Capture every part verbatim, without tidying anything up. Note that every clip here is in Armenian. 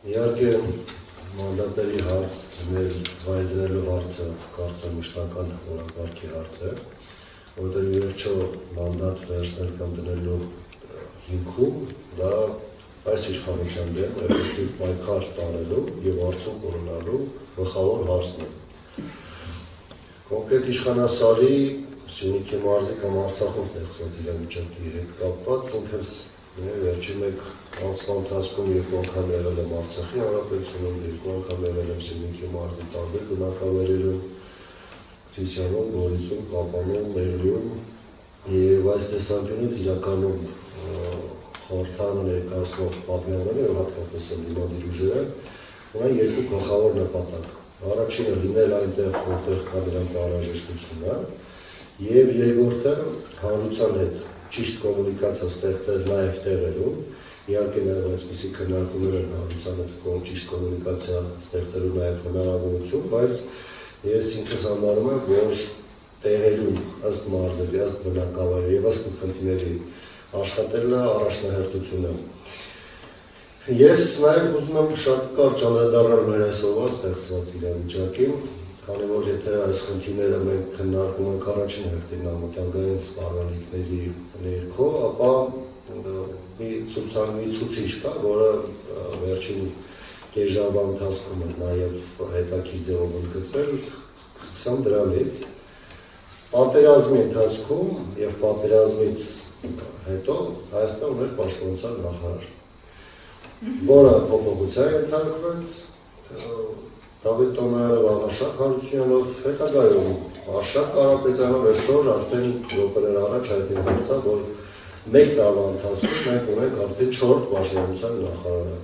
Իհարկե մանդատների հարց, մեր վայելնելու հարցը կարծում մշտական օրակարգի հարց է, որտեղ ի վերջո մանդատ վերցնել կամ դնելու հիմքում դա այս իշխանության դեմ էֆեկտիվ պայքար տանելու եւ արդյունք ունենալու գլխավոր հարցն է։ Կոնկրետ իշխանասարի Սյունիքի մարզի կամ Արցախում ստեղծված իրավիճակի հետ կապված ինքս վերջին մեկ ամսվա ընթացքում երկու անգամ եղել եմ Արցախի հանրապետությունում, երկու անգամ եղել եմ Սյունիքի մարզի տարբեր բնակավայրերում, Սիսիանում, Գորիսում, Կապանում, Մերիում եւ այս տեսանկյունից իրականում խորհրդարանը ներկայացնող պատմողները եւ հատկապես ընդդիմադիր ուժերը ունեն երկու գլխավոր նպատակ։ Առաջինը լինել այնտեղ, որտեղ կա դրանց անհրաժեշտությունը, եւ երկրորդը հանրության հետ ճիշտ կոմունիկացիա ստեղծել նաեւ տեղերում, իհարկե նաեւ այսպիսի քննարկումներ են հանրության հետ ճիշտ կոմունիկացիա ստեղծելու նաեւ հնարավորություն, բայց ես ինքս համարում եմ, որ տեղերում ըստ մարզերի, ըստ բնակավայրերի եւ ըստ խնդիրների աշխատելը առաջնահերթություն է։ Ես նաև ուզում եմ շատ կարճ անդրադառնալ մեր այսօրվա ստեղծված իրավիճակին, քանի որ եթե այս խնդիրները մենք քննարկում ենք առաջին հերթին անվտանգային սպառնալիքների ներքո, ապա մի ցուցանմի ցուցիչ կա, որը վերջին կես ժամվա ընթացքում է նաև հետաքրքիր ձևով ընդգծվել, սկսեմ դրանից։ Պատերազմի ընթացքում եւ պատերազմից հետո Հայաստանը ուներ պաշտպանության նախարար, որը փոփոխության ենթարկվեց Դավիթ Տոմարյանը Վաղարշակ Հարությունյանով, հետագայում Արշակ Կարապետյանով, այսօր արդեն րոպեներ առաջ հայտնի դարձավ, որ մեկ տարվա ընթացքում մենք ունենք արդեն չորրորդ պաշտպանության նախարարը։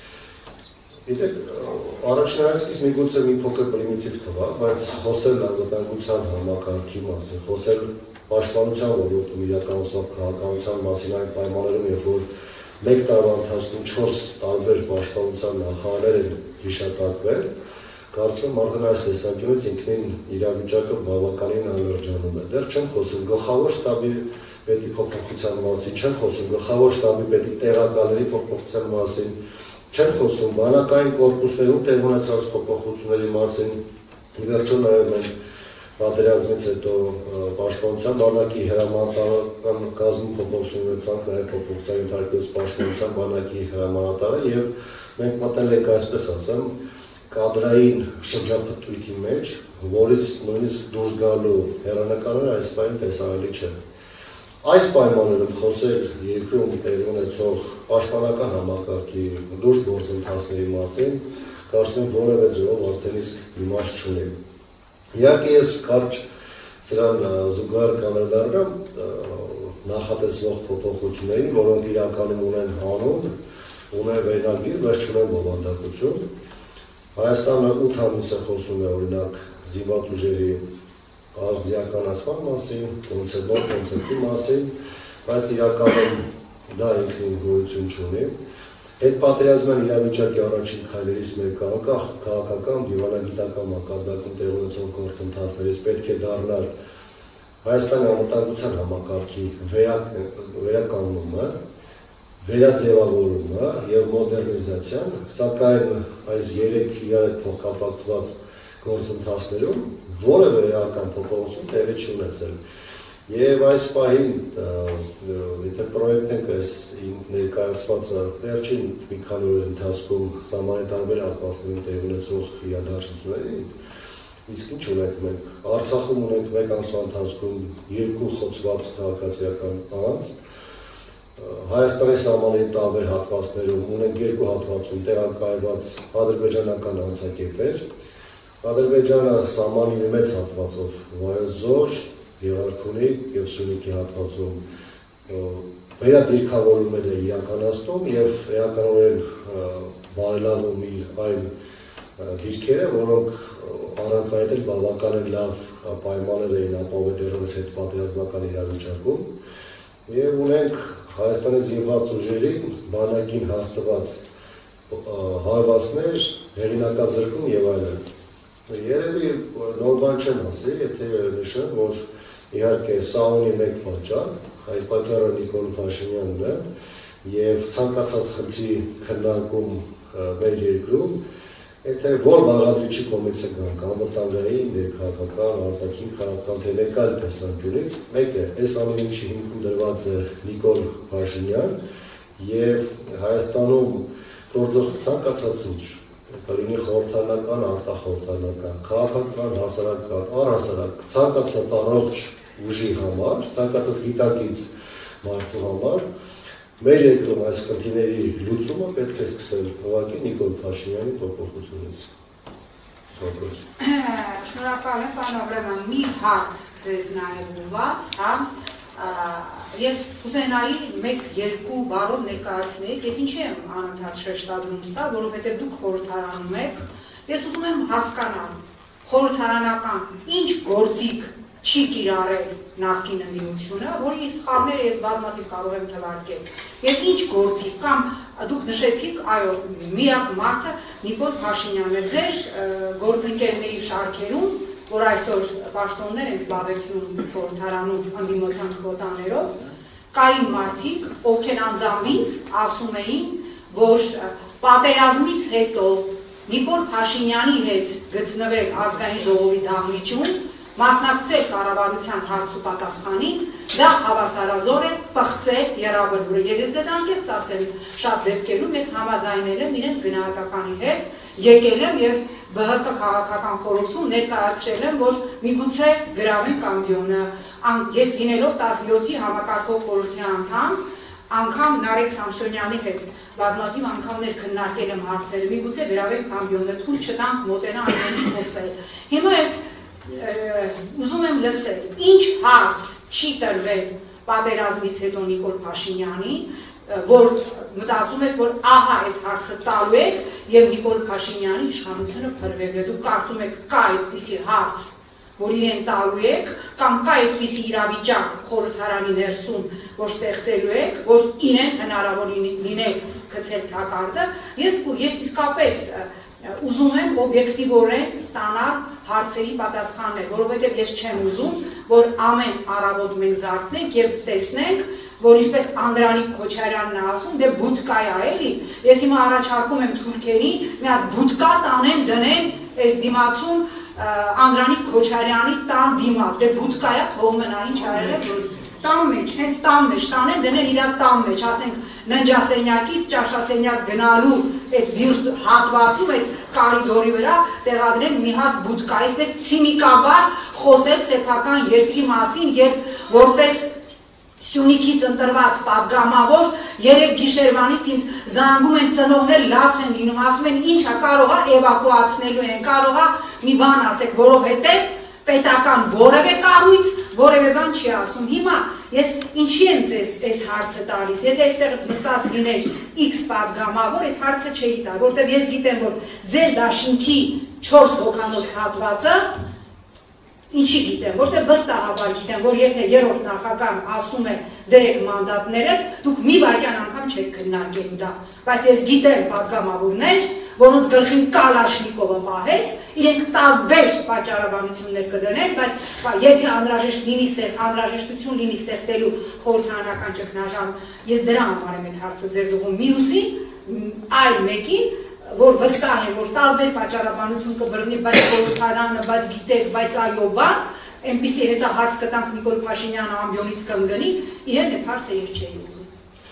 Գիտեք, առաջնայացքից միգուցե մի փոքր պրիմիտիվ թվա, բայց խոսել անվտանգության համակարգի մասին, խոսել պաշտպանության ոլորտում իրականացող քաղաքականության մասին այն պայմաններում, երբ որ մեկ տարվա ընթացքում չորս տարբեր պաշտպանության նախարարներ են հիշատակվել, կարծում արդեն այս տեսանկյունից ինքնին իրավիճակը բավականին անրջանում է։ Դեռ չեմ խոսում գլխավոր շտաբի պետի փոփոխության մասին, չեմ խոսում գլխավոր շտաբի պետի տեղակալների փոփոխության մասին, չեմ խոսում բանակային կորպուսներում տեղ ունեցած փոփոխությունների մասին, ի վերջո նաև մենք պատերազմից հետո պաշտպանության բանակի հրամանատարական կազմի փոփոխություն ունեցանք, նաև փոփոխության ենթարկվեց պաշտպանության բանակի հրամանատարը եւ մենք մտել ենք, այսպես ասեմ, կադրային շրջափտույթի մեջ, որից նույնիսկ դուրս գալու հեռանկարները այս պայն տեսանելի չեն։ Այս պայմաններում խոսել երկրում տեղի ունեցող պաշտպանական համակարգի լուրջ գործընթացների մասին, կարծում եմ որևէ ձևով արդեն իսկ իմաստ չունի։ Իհարկե ես կարճ սրան զուգահեռ կանդրադառնամ նախատեսվող փոփոխություններին, որոնք իրականում ունեն հանուն, ունեն վերնագիր, բայց չունեն բովանդակություն։ Հայաստանը ութ ամիս է խոսում է օրինակ զինված ուժերի արտադրական մասին, կոնցեպտուալ կոնցեպտի մասին, բայց իրականում դա ինքնին գոյություն չունի։ Այդ պատերազմյան իրավիճակի առաջին քայլերից մեկը անկախ քաղաքական դիվանագիտական մակարդակում տեղի ունեցող գործընթացներից պետք է դառնալ Հայաստանի անվտանգության համակարգի վերականգնումը, վերաձևավորումը եւ մոդեռնիզացիան, սակայն այս երեք իրար հետ փոխկապակցված գործընթացներում որևէ էական փոփոխություն տեղի չի ունեցել։ Եվ այս պահին, եթե պրոյեկտենք այս ներկայացվածը վերջին մի քանի օրերի ընթացքում սահմանի տարբեր հատվածներում տեղի ունեցող իրադարձությունների, իսկ ինչ ունենք մենք, Արցախում ունենք մեկ ամսվա ընթացքում երկու խոցված քաղաքացիական անձ, Հայաստանի սահմանի տարբեր հատվածներում ունենք երկու հատվածում տեղակայված ադրբեջանական անձակետեր, Ադրբեջանը սահմանի մեծ հատվածով Վայոց Գեղարքունիք եւ Սյունիքի հատվածում վերադիրքավորումներ է իրականացնում եւ էականորեն բարելավում իր այն դիրքերը, որոնք առանց այդ էլ բավականին լավ պայմաններ էին ապահովել դեռևս հետ պատերազմական իրավիճակում եւ ունենք Հայաստանի զինված ուժերի բանակին հասցված հարվածներ, հեղինակազրկում եւ այլն։ Երևի նոր բան չեմ ասի, եթե նշեմ, որ իհարկե սա ունի մեկ պատճառ, այդ պատճառը Նիկոլ Փաշինյանն է եւ ցանկացած խնդրի քննարկում մեր երկրում, եթե որ բաղադրիչի կողմից է գանք, անվտանգային, ներքաղաքական, արտաքին քաղաքական, թե մեկ այլ տեսանկյունից, մեկ է, այս ամեն ինչի հիմքում դրված է Նիկոլ Փաշինյան եւ Հայաստանում գործող ցանկացած ուժ, կլինի խորհրդանական, արտախորհրդանական, քաղաքական, հասարակական, առհասարակ, ցանկացած առողջ ուժի համար, ցանկացած գիտակից մարդու համար, մեր երկրում այս խնդիրների լուծումը պետք է սկսել ուղղակի Նիկոլ Փաշինյանի փոփոխությունից։ Շնորհակալ եմ, պարոն Աբրահամյան, մի հարց ձեզ նաև ուղղված, հա, ես կուզենայի մեկ-երկու բառով ներկայացնել, ես ինչի եմ անընդհատ շեշտադրում սա, որովհետև դուք խորհրդարանում եք, ես ուզում եմ հասկանալ խորհրդարանական ինչ գործիք չի կիրառել նախկին ընդդիմությունը, որի սխալները ես բազմաթիվ կարող եմ թվարկել։ Եվ ինչ գործիք կամ դուք նշեցիք, այո, միակ մարդը Նիկոլ Փաշինյանն է, ձեր գործընկերների շարքերում, որ այսօր պաշտոններ են զբաղեցնում խորհրդարանում ընդդիմության քվոտաներով, կային մարդիկ, ովքեր անձամբ ասում էին, որ պատերազմից հետո Նիկոլ Փաշինյանի հետ գտնվել ազգային ժողովի դահլիճում, մասնակցել կառավարության հարց ու պատասխանին, դա հավասարազոր է պղծել եռաբլուրը։ Եվ ես ձեզ անկեղծ ասեմ, շատ դեպքերում ես համաձայնել եմ իրենց գնահատականի հետ, եկել եմ եւ B H K քաղաքական խորհրդում ներկայացրել եմ, որ միգուցե գրավեն կամբիոնը։ Ես լինելով տասնյոթի համակարգող խորհրդի անդամ, անգամ Նարեկ Սամսոնյանի հետ բազմաթիվ անգամներ քննարկել եմ հարցերը, միգուցե գրավեն կամբիոնը, թույլ չտանք մոտենա այնտեղի խոսել։ Հիմա ես ուզում եմ լսել, ինչ հարց չի տրվել պատերազմից հետո Նիկոլ Փաշինյանի, որ մտածում եք, որ ահա այս հարցը տալու եք եւ Նիկոլ Փաշինյանի իշխանությունը փրկելու է։ Դուք կարծում եք կա այդպիսի հարց, որ իրեն տալու եք, կամ կա այդպիսի իրավիճակ խորհրդարանի ներսում, որ ստեղծելու եք, որ իրեն հնարավոր լինել գցել թակարդը։ Ես ես իսկապես ուզում եմ օբյեկտիվորեն ստանալ հարցերի պատասխաններ, որովհետև ես չեմ ուզում, որ ամեն առավոտ մենք զարթնենք եւ տեսնենք, որ ինչպես Անդրանիկ Քոչարյանն է ասում, դե բուտկա է, էլի։ Ես հիմա առաջարկում եմ թուրքերին մի հատ բուտկա տանեն, դնեն այս դիմացում Անդրանիկ Քոչարյանի տան դիմաց, դե բուտկա է, թող մնա, ինչ ա եղել, տան մեջ, հենց տան մեջ տանեն, դնեն իր տան մեջ, ասենք ննջասենյակից ճաշասենյակ գնալու այդ վիրտ հատվածում, այդ կարիդորի վրա տեղադրեն մի հատ բուտկա, այսպես ցինիկաբար խոսել սեփական երկրի մասին, երբ որպես Սյունիքից ընտրված պատգամավոր երեք գիշերվանից ինձ զանգում են ծնողներ, լաց են լինում, ասում են ինչա կարողա էվակուացնելու են, կարողա մի բան ասեք, որովհետև պետական որևէ կառույց որևէ բան չի ասում։ Հիմա ես ինչի եմ ձեզ այս հարցը տալիս, եթե այստեղ նստած լիներ X պատգամավոր, այդ հարցը չէի տա, որտեղ ես գիտեմ, որ ձեր դաշինքի չորս հոգանոց հատվածը, ինչի գիտեմ, որտեղ վստահաբար գիտեմ, որ եթե երրորդ նախագահն ասում է դրեք մանդատները, դուք մի վայրկյան անգամ չեք քննարկելու դա, բայց ես գիտեմ պատգամավորներ, որոնց գլխին Կալաշնիկովը պահեց, իրենք տարբեր պատճառաբանություններ կդնեն, բայց եթե անհրաժեշտ լինի ստեղ, անհրաժեշտություն լինի ստեղծելու խորհրդարանական ճգնաժամ, ես դրա համար եմ այդ հարցը ձեզ ուղղում, մյուսին, այլ մեկին, որ վստահ եմ, որ տարբեր պատճառաբանություն կբռնի, բայց խորհրդարանը, բայց գիտեք, բայց այո բան, այնպիսի հեսա հարց կտանք Նիկոլ Փաշինյանը ամբիոնից կընկնի, իրեն այդ հարցը ես չէի ուզում։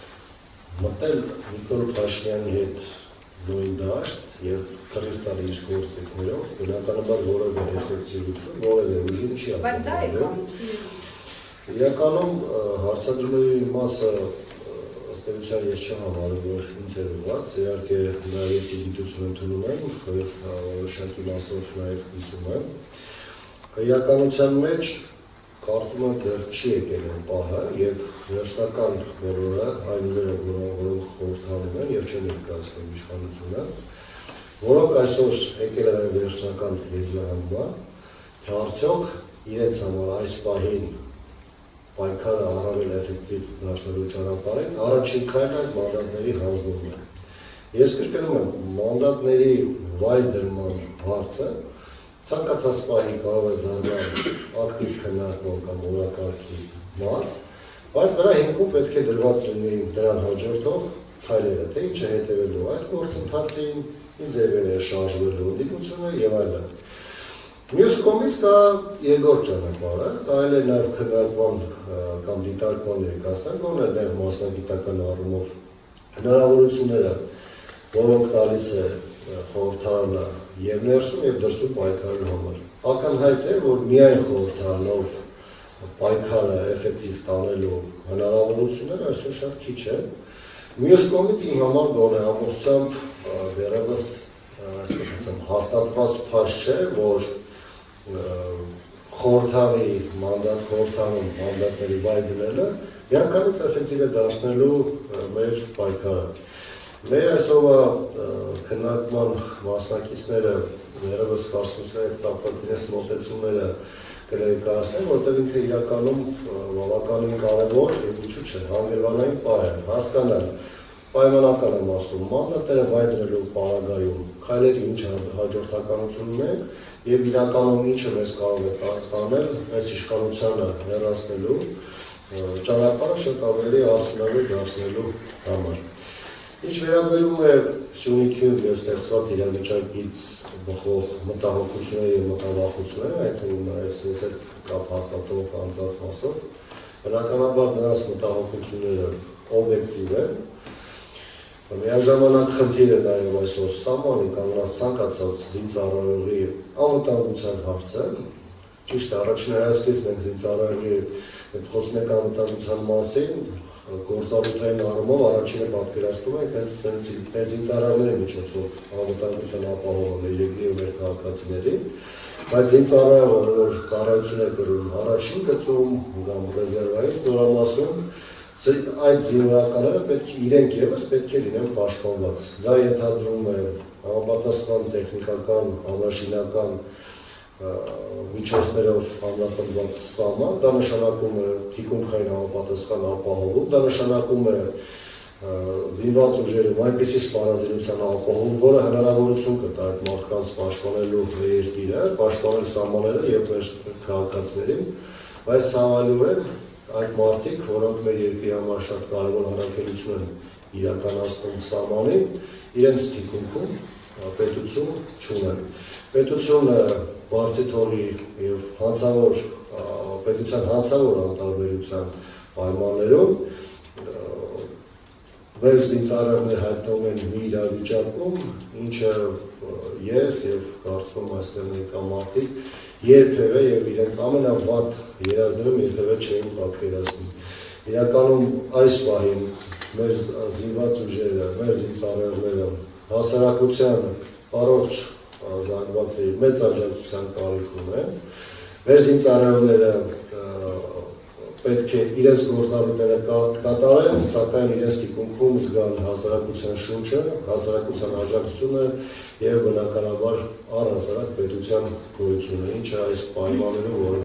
Մտել Նիկոլ Փաշինյանի հետ նույն դաշտ եւ քրիստալ տալ իր գործիքներով, բնականաբար որևէ էֆեկտիվություն, որևէ ուժի չի ապահովում։ Բայց դա է կանոնը։ Իրականում հարցադրումների մասը ըստեյության ես չեմ համարում, որ ինձ է ուղղված, իհարկե նայեցի գիտություն ընդունում եմ եւ որոշակի մասով նաեւ հիշում եմ։ Իրականության մեջ կարծում եմ դեռ չի եկել այն պահը եւ հրաշքական բոլորը այն ուժերը, որոնք խորհրդանում են եւ չեն ներկայացնում իշխանությունը, որոնք այսօր եկել են վերջնական եզրահանգման, թե արդյոք իրենց համար այս պահին պայքարը առավել էֆեկտիվ դարձնելու ճանապարհին առաջին քայլը մանդատների հանձնումն է։ Ես կրկնում եմ, մանդատների վայր դրման հարցը ցանկացած պահի կարող է դառնալ ակտիվ քննարկման կամ օրակարգի մաս, բայց դրա հիմքում պետք է դրված լինի դրան հաջորդող քայլերը, թե ինչ է հետևելու այդ գործընթացին, ինչ ձևեր է շարժվելու դիմությունը եւ այլն։ Մյուս կողմից կա երկրորդ ճանապարհը, դա էլ է նաեւ քննարկման կամ դիտարկման ներկայացնելը, գոնե նեղ մասնագիտական առումով հնարավորությունները, որոնք տալիս է խորհրդարանը եւ ներսում եւ դրսում պայքարելու համար։ Ակնհայտ է, որ միայն խորհրդարանով պայքարը էֆեկտիվ տանելու հնարավորությունները այսօր շատ քիչ է։ Մյուս կողմից իմ համար գոնե ամբողջությամբ դեռևս այսպես ասեմ հաստատված փաստ չէ, որ խորհրդարանի մանդատ խորհրդարանում մանդատների վայր դնելը միանգամից էֆեկտիվ է դարձնելու մեր պայքարը։ Մեր այսօրվա քննարկման մասնակիցները դեռևս կարծիքների հետ կապված իրենց մոտեցումները կներկայացնեն, որտեղ ինքը իրականում բավականին կարևոր եւ ինչու՞ չէ, հանգրվանային պահ է, հասկանալ պայմանական եմ ասում, մանդատները վայր դնելու պարագայում քայլերի ինչ հաջորդականություն ունեն եւ իրականում ինչը մեզ կարող է տանել այս իշխանությանը հեռացնելու ճանապարհը շատ ավելի արդյունավետ դարձնելու համար։ Ինչ վերաբերում է Սյունիքում ստեղծված իրավիճակից բխող մտահոգությունները եւ մտավախությունները, այդ թվում նաեւ սենց հետ կապ հաստատող անձանց մասով, բնականաբար նրանց մտահոգությունները օբյեկտիվ են։ Միաժամանակ խնդիր է նաեւ այսօր սահմանի կամ նրանց ցանկացած զինծառայողի անվտանգության հարցը։ Ճիշտ է, առաջին հայացքից մենք զինծառայողի խոսում ենք անվտանգության մասին, գործառույթային առումով առաջինը պատկերացնում ենք հենց զինծառայողների միջոցով անվտանգության ապահովում մեր երկրի եւ մեր քաղաքացիների, բայց զինծառայողը, որ ծառայություն է կրում առաջին գծում կամ ռեզերվային զորամասում, այդ զինվորականները պետք է իրենք եւս պետք է լինեն պաշտպանված։ Դա ենթադրում է համապատասխան տեխնիկական, համաշինական միջոցներով ամրապնդված սահման, դա նշանակում է թիկունքային համապատասխան ապահովում, դա նշանակում է զինված ուժերում այնպիսի սպառազինության ապահովում, որը հնարավորություն կտա այդ մարդկանց պաշտպանելու երկիրը, պաշտպանել սահմանները եւ մեր քաղաքացիներին, բայց ցավալիորեն այդ մարդիկ, որոնք մեր երկրի համար շատ կարևոր առաքելություն են իրականացնում սահմանին, իրենց թիկունքում պետություն չունեն։ Պետությունը բարձի թողի եւ հանցավոր պետության հանցավոր անտարբերության պայմաններում մեր զինծառայողները հայտնվում են մի իրավիճակում, ինչը ես եւ կարծում այստեղ ներկա մարդիկ երբևէ եւ իրենց ամենավատ երազներում երբևէ չէին պատկերացնում։ Իրականում այս պահին մեր զինված ուժերը, մեր զինծառայողները հասարակության առողջ զանգված է մեծ աջակցության կարիք ունեն։ Մեր զինծառայողները պետք է իրենց գործառույթները կատարեն, սակայն իրենց թիկունքում զգան հասարակության շունչը, հասարակության աջակցությունը եւ բնականաբար առհասարակ պետության գոյությունը, ինչը այս պայմաններում